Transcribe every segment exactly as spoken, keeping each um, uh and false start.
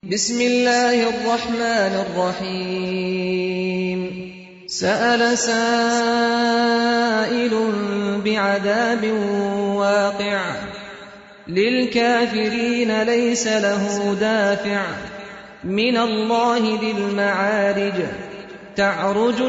بسم الله الرحمن الرحيم سأل سائل بعذاب واقع للكافرين ليس له دافع من الله ذي المعارج تعرج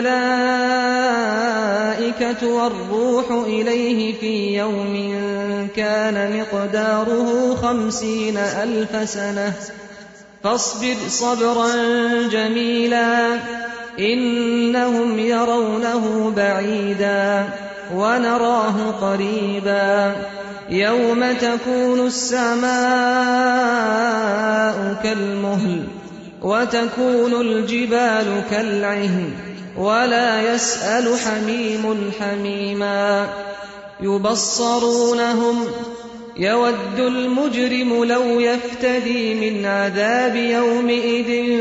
الملائكة والروح إليه في يوم كان مقداره خمسين ألف سنة فاصبر صبرا جميلا إنهم يرونه بعيدا ونراه قريبا يوم تكون السماء كالمهل وتكون الجبال كالعهن ولا يسأل حميم حميما يبصرونهم يود المجرم لو يفتدي من عذاب يومئذ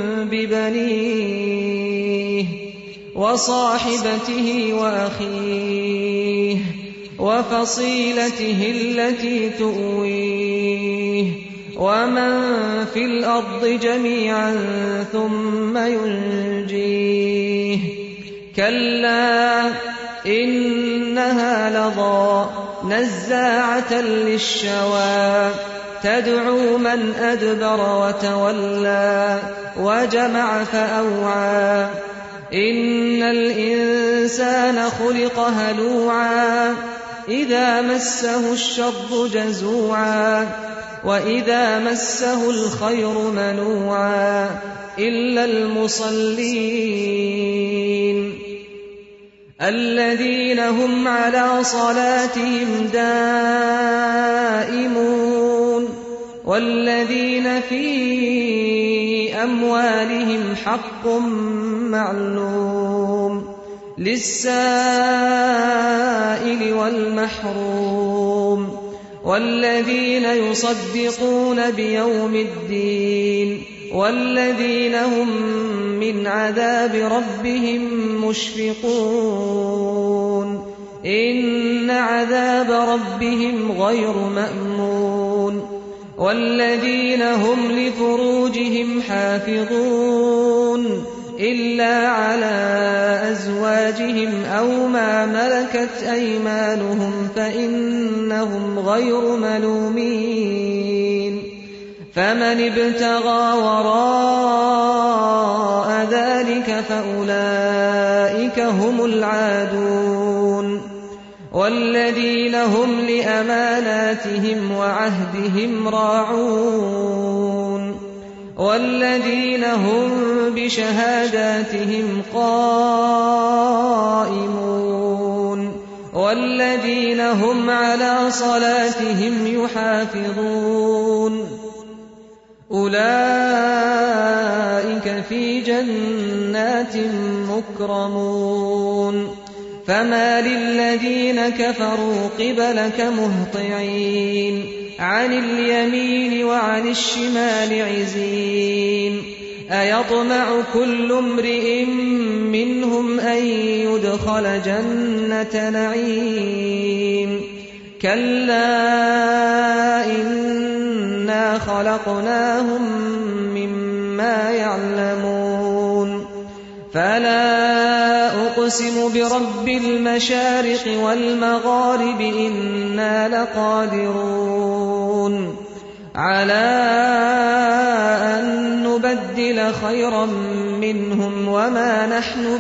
ببنيه وصاحبته وأخيه وفصيلته التي تؤويه ومن في الأرض جميعا ثم ينجيه كلا إنها لظى نزاعة للشوى تدعو من أدبر وتولى وجمع فأوعى إن الإنسان خلق هلوعا إذا مسه الشر جزوعا وإذا مسه الخير منوعا إلا المصلين الذين هم على صلاتهم دائمون والذين في أموالهم حق معلوم للسائل والمحروم والذين يصدقون بيوم الدين والذين هم من عذاب ربهم مشفقون إن عذاب ربهم غير مأمون والذين هم لفروجهم حافظون إلا على أزواجهم أو ما ملكت أيمانهم فإنهم غير ملومين فمن ابتغى وراء ذلك فأولئك هم العادون والذين هم لأماناتهم وعهدهم راعون والذين هم بشهاداتهم قائمون والذين هم على صلاتهم يحافظون أولئك في جنات مكرمون فما للذين كفروا قبلك مهطعين عن اليمين وعن الشمال عزين أيطمع كل امرئ منهم أن يدخل جنة نعيم كلا إنا خلقناهم مما يعلمون فلا أقسم برب المشارق والمغارب إنا لقادرون على أن نبدل خيرا منهم وما نحن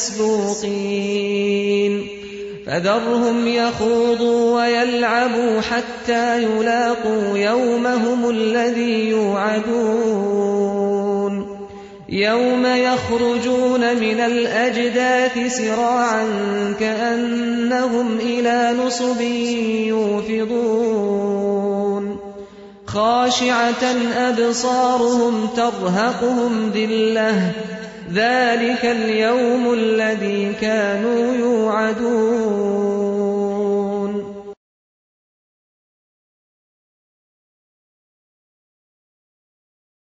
بمسبوقين فذرهم يخوضوا ويلعبوا حتى يلاقوا يومهم الذي يوعدون يوم يخرجون من الأجداث سراعا كأنهم إلى نصب يوفضون خاشعة أبصارهم ترهقهم ذلة ذلك اليوم الذي كانوا يوعدون